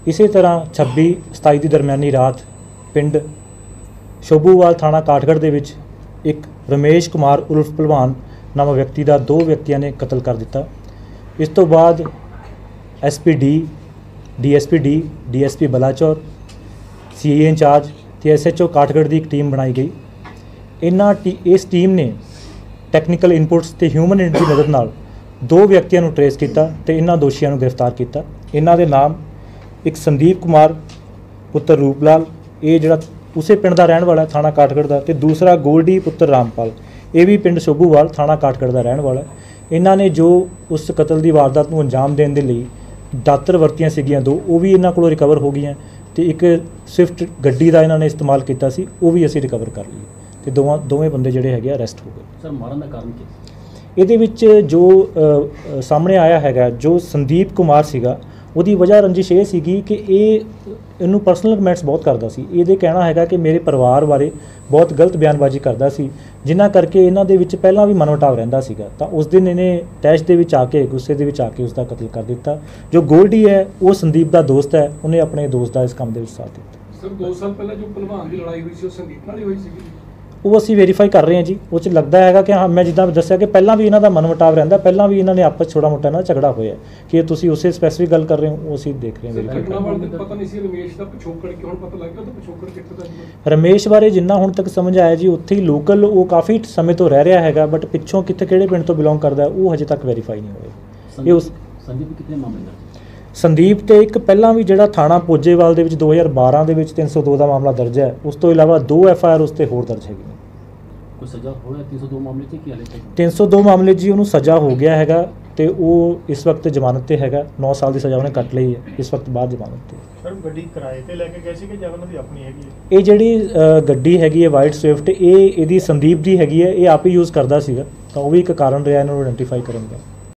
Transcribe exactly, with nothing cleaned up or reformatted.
इसी तरह छब्बी सताई की दरम्यानी रात पिंड शोभूवाल थाणा काठगढ़ दे विच एक रमेश कुमार उर्फ भलवान नाम व्यक्ति का दो व्यक्तियों ने कतल कर दिता। इस तो बाद S P D D S P D D S P Balachaur C A incharge तो एस एच ओ काठगढ़ की एक टीम बनाई गई। इन्हां टी इस टीम ने टैक्नीकल इनपुट्स ते ह्यूमन की मदद नाल दो व्यक्तियों को ट्रेस किया तो इन्हां दोषियों को गिरफ्तार किया। इन्हां दे नाम एक संदीप कुमार पुत्र रूपलाल, ये जिहड़ा उसे पिंड का रहने वाला है थाणा काठगढ़ का, तो दूसरा गोल्डी पुत्र रामपाल, ये भी पिंड शोभूवाल थाणा काठगढ़ का रहने वाला है। इन्हां ने जो उस कतल की वारदात को अंजाम देने के लिए दातर वरतियां सीगियां दो, वो भी इन्हां कोलों रिकवर हो गई। तो एक स्विफ्ट गड्डी का इन्होंने इस्तेमाल किया सी, वो भी असीं रिकवर कर ली। तो दोवां दोवें बंदे जिहड़े हैगे अरैसट हो गए। सर मारन का कारण क्या? ਇਹਦੇ ਵਿੱਚ जो आ, सामने आया हैगा जो संदीप कुमार सीगा ਉਹਦੀ वजह रंजिश ਇਹ ਸੀਗੀ कि ਇਹ ਇਹਨੂੰ ਪਰਸਨਲ ਕਮੈਂਟਸ ਬਹੁਤ ਕਰਦਾ ਸੀ। ਇਹਦੇ ਕਹਿਣਾ ਹੈਗਾ ਕਿ ਮੇਰੇ ਪਰਿਵਾਰ ਬਾਰੇ ਬਹੁਤ ਗਲਤ ਬਿਆਨਬਾਜ਼ੀ ਕਰਦਾ ਸੀ, ਜਿਨ੍ਹਾਂ ਕਰਕੇ ਇਹਨਾਂ ਦੇ ਵਿੱਚ ਪਹਿਲਾਂ ਵੀ ਮਨਮਟਾਵ ਰਹਿੰਦਾ ਸੀਗਾ। ਤਾਂ ਉਸ ਦਿਨ ਇਹਨੇ ਤੈਸ਼ ਦੇ ਵਿੱਚ ਆ ਕੇ ਗੁੱਸੇ ਦੇ ਵਿੱਚ ਆ ਕੇ ਉਸ ਦਾ ਕਤਲ ਕਰ ਦਿੱਤਾ। ਜੋ ਗੋਲਡੀ ਹੈ ਉਹ ਸੰਦੀਪ ਦਾ ਦੋਸਤ ਹੈ, ਉਹਨੇ ਆਪਣੇ ਦੋਸਤ ਦਾ ਇਸ ਕੰਮ ਦੇ ਵਿੱਚ ਸਾਥ ਦਿੱਤਾ। ਸਰ ਦੋ ਸਾਲ ਪਹਿਲਾਂ ਜੋ ਭਲਵਾਨ ਦੀ ਲੜਾਈ ਹੋਈ ਸੀ ਉਹ ਸੰਦੀਪ ਨਾਲ ਹੀ ਹੋਈ ਸੀਗੀ? ਉਹ ਅਸੀਂ ਵੈਰੀਫਾਈ ਕਰ ਰਹੇ ਹਾਂ ਜੀ। ਉਹ 'ਚ ਲੱਗਦਾ ਹੈਗਾ ਕਿ ਹਾਂ, ਮੈਂ ਜਿੱਦਾਂ ਦੱਸਿਆ ਕਿ ਪਹਿਲਾਂ ਵੀ ਇਹਨਾਂ ਦਾ ਮਨਮਟਾਵ ਰਹਿੰਦਾ, ਪਹਿਲਾਂ ਵੀ ਇਹਨਾਂ ਨੇ ਆਪਸ ਛੋਟਾ ਮੋਟਾ ਨਾਲ ਝਗੜਾ ਹੋਇਆ। ਕਿ ਤੁਸੀਂ ਉਸੇ ਸਪੈਸੀਫਿਕ ਗੱਲ ਕਰ ਰਹੇ ਹੋ, ਉਹ ਅਸੀਂ ਦੇਖ ਰਹੇ ਹਾਂ ਵੈਰੀਫਾਈ ਕਰ ਰਹੇ ਹਾਂ। ਪਤਾ ਨਹੀਂ ਸੀ ਰਮੇਸ਼ ਦਾ ਪਿਛੋਕੜ ਕਿ ਹੁਣ ਪਤਾ ਲੱਗ ਗਿਆ ਤਾਂ ਪਿਛੋਕੜ ਕਿੱਥੇ ਦਾ? ਰਮੇਸ਼ ਬਾਰੇ ਜਿੰਨਾ ਹੁਣ ਤੱਕ ਸਮਝ ਆਇਆ ਜੀ, ਉੱਥੇ ਹੀ ਲੋਕਲ ਉਹ ਕਾਫੀ ਸਮੇਂ ਤੋਂ ਰਹਿ ਰਿਹਾ ਹੈਗਾ, ਬਟ ਪਿੱਛੋਂ ਕਿੱਥੇ ਕਿਹੜੇ ਪਿੰਡ ਤੋਂ ਬਿਲੋਂਗ ਕਰਦਾ ਉਹ ਹਜੇ ਤੱਕ ਵੈਰੀਫਾਈ ਨਹੀਂ ਹੋਇਆ। ਇਹ ਉਸ ਸੰਦੀਪ ਕਿੰਨੇ ਮਾਮਲੇ ਦਾ? ਸੰਦੀਪ ਤੇ ਇੱਕ ਪਹਿਲਾਂ ਵੀ ਜਿਹੜਾ ਥਾਣਾ ਪੋਜੇਵਾਲ ਦੇ ਵਿੱਚ ਦੋ ਹਜ਼ਾਰ ਬਾਰਾਂ ਦੇ ਵਿੱਚ ਤਿੰਨ ਸੌ ਦੋ ਦਾ ਮਾਮਲਾ ਦਰਜ ਹੈ। ਉਸ ਤੋਂ ਇਲਾਵਾ ਦੋ ਐਫ ਆਈ ਆਰ ਉਸ 'ਤੇ ਹੋਰ ਦਰਜ ਹੈਗੀਆਂ। ਕੋਈ ਸਜ਼ਾ ਹੋਇਆ ਤਿੰਨ ਸੌ ਦੋ ਮਾਮਲੇ 'ਚ? ਕੀ ਹਾਲੇ ਤੱਕ ਤਿੰਨ ਸੌ ਦੋ ਮਾਮਲੇ ਜੀ ਉਹਨੂੰ ਸਜ਼ਾ ਹੋ ਗਿਆ ਹੈਗਾ, ਤੇ ਉਹ ਇਸ ਵਕਤ ਜ਼ਮਾਨਤ ਤੇ ਹੈਗਾ। ਨੌ ਸਾਲ ਦੀ ਸਜ਼ਾ ਉਹਨੇ ਕੱਟ ਲਈ ਹੈ, ਇਸ ਵਕਤ ਬਾਅਦ ਜ਼ਮਾਨਤ ਤੇ। ਸਰ ਗੱਡੀ ਕਿਰਾਏ ਤੇ ਲੈ ਕੇ ਗਏ ਸੀ ਕਿ ਜਾਂ ਉਹਨਾਂ ਦੀ ਆਪਣੀ ਹੈਗੀ ਹੈ? ਇਹ ਜਿਹੜੀ ਗੱਡੀ ਹੈਗੀ ਹੈ ਵਾਈਟ ਸਵਿਫਟ, ਇਹ ਇਹਦੀ ਸੰਦੀਪ ਦੀ ਹੈਗੀ ਹੈ, ਇਹ ਆਪ ਹੀ ਯੂਜ਼ ਕਰਦਾ ਸੀਗਾ। ਤਾਂ ਉਹ ਵੀ ਇੱਕ ਕਾਰਨ ਰਿਹਾ ਇਹਨਾਂ ਨੂੰ ਆਇਡੈਂਟੀਫਾਈ ਕਰਨ ਦਾ।